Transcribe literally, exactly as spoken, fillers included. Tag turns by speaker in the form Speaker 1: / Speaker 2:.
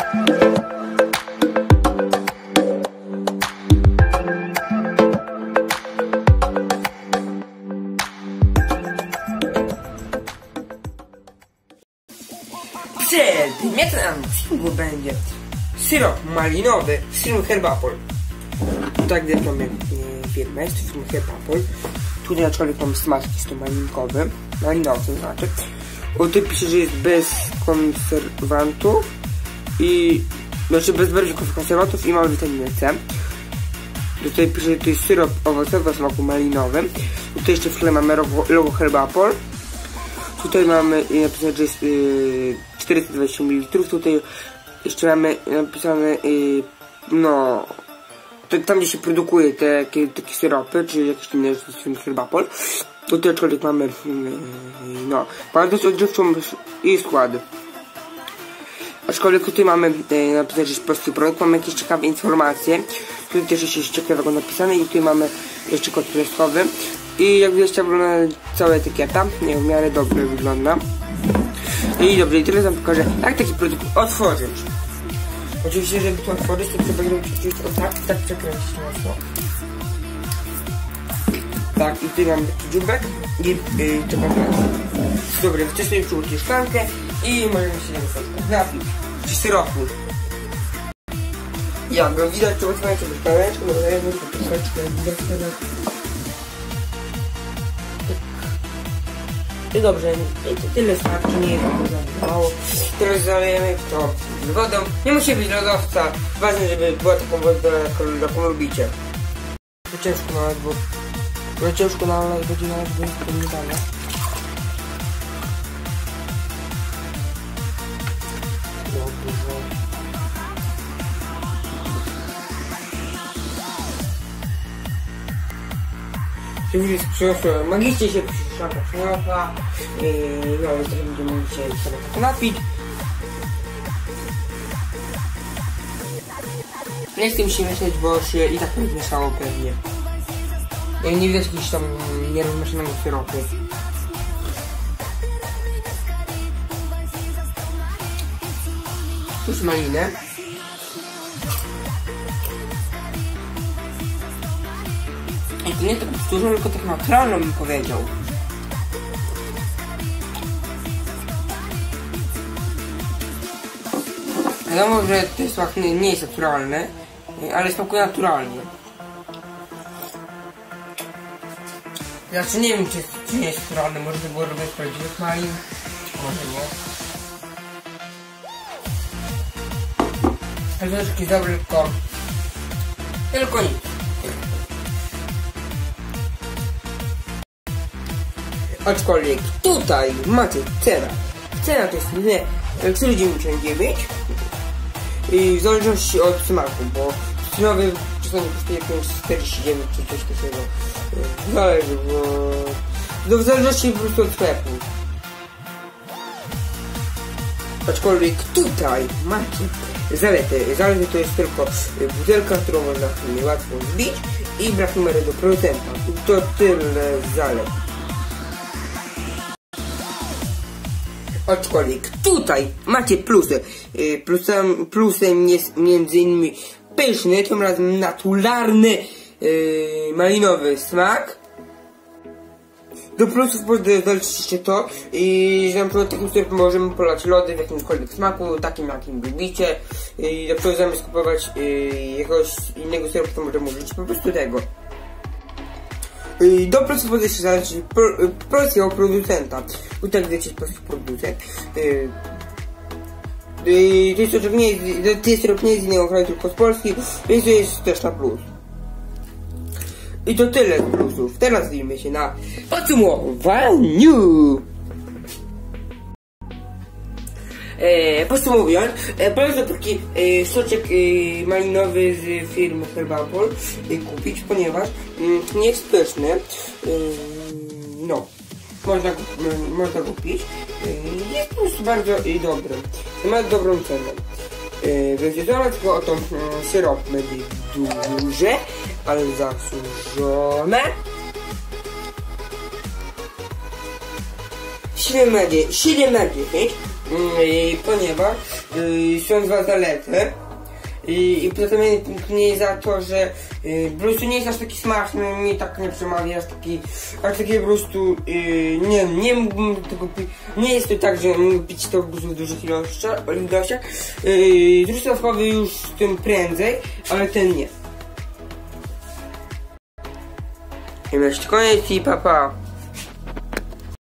Speaker 1: Przedmiotem odcinku będzie syrop malinowy z firmy Herbapol. Tak gdy mamy firmę, jest to firma Herbapol. Tutaj aczkolwiek mamy smak, jest to malinkowy, malinowy znaczy. Tutaj pisze, że jest bez konserwantów i znaczy bez barwników konserwantów i mamy witaminę C. Tutaj pisze, że to jest syrop owocowy o smaku malinowym. Tutaj jeszcze w tle mamy logo, logo Herbapol. Tutaj mamy napisane, że jest yy, czterysta dwadzieścia mililitrów. Tutaj jeszcze mamy napisane, yy, no, to, tam gdzie się produkuje te takie, takie syropy, czy jakieś inne z firmy Herbapol. Tutaj aczkolwiek mamy, yy, no, bardzo odżywczą i skład. Aczkolwiek tutaj mamy yy, napisane, że jest prosty produkt, mamy jakieś ciekawe informacje. Tutaj też jest coś ciekawego napisane i tutaj mamy jeszcze kod kreskowy. I jak widać, wygląda cała etykieta, nie w miarę dobrze wygląda. I dobrze, i teraz wam pokażę, jak taki produkt otworzyć. Oczywiście, żeby to otworzyć, to trzeba zrobić oczywiście o tak, tak przekręcić mocno. Tak, i tutaj mam taki dziubek i yy, trzeba grać. Dobra, wcześniej czułki szklankę i możemy się na napić, czy syropu. Jak go widać, to otwierajcie do szklaneczkę, bo dajemy to troszeczkę widać. I dobrze, i tyle starczy, nie jest to mało. Teraz zalejemy to z wodą. Nie musi być lodowca, ważne, żeby była taką wodę, jaką lubicie. To ciężko nawet, bo no ciężko nalać, będzie nalać, bo jest to nie dane. Czyli przyniosłem, magicznie się szanka przyniosła i no i teraz będziemy dzisiaj sobie to napić. Nie chcę mi się mieszać, bo się i tak nie mieszało pewnie. Nie widać jakichś tam nierozmieszanego syropu. Tu jest malinę. I to nie tak dużo, tylko tak naturalno bym powiedział. Wiadomo, że ten smak nie, nie jest naturalny, ale smakuje naturalnie. Znaczy nie wiem, czy, czy nie jest naturalny, może to było robione z prawdziwych malin, może nie. Ale to jest jakiś dobry, tylko... Tylko nic. Aczkolwiek tutaj macie cena. Cena to jest cztery dziewięćdziesiąt dziewięć i w zależności od smaku, bo cenowy czasami kosztuje pięć czterdzieści dziewięć czy coś takiego. Zależy, bo no, w zależności po prostu od sklepu. Aczkolwiek tutaj macie zalety. Zalety to jest tylko butelka, którą można łatwo zbić i brak numeru do producenta. To tyle zalet. Aczkolwiek tutaj macie plusy. Plusem, plusem jest między innymi pyszny, tym razem naturalny yy, malinowy smak. Do plusów dodaliście to i na przykład takim syropem możemy polać lody w jakimkolwiek smaku, takim jakim lubicie. I na przykład zamiast kupować yy, jakiegoś innego syropu, to możemy użyć po prostu tego. Do plusów podejście zależy polskiego producenta. Tutaj wiecie polski producent. To jest to, że nie jest, to jest syrop nie jest z innego kraju, tylko z Polski, więc to jest też na plus. I to tyle z plusów. Teraz widzimy się na podsumowaniu. E, podsumowując, e, polecam taki e, soczek e, malinowy z firmy Herbapol e, kupić, ponieważ e, nie jest pyszny. E, no, można go, e, można go pić. E, jest po prostu bardzo e, dobry. Ma dobrą cenę. E, więc tylko o to e, syrop będzie duże, ale zasłużone. siedem na dziesięć, ponieważ yy, są dwa zalety. I, i poza tym mniej za to, że yy, po prostu nie jest aż taki smaczny, mi tak nie przemawia, aż taki, aż taki po prostu, yy, nie nie mógłbym tego pić, nie jest to tak, że mógłbym pić to po prostu w dużych ilościach, ilościach. Yy, truskawkowy już z tym prędzej, ale ten nie. I jeszcze koniec i pa pa.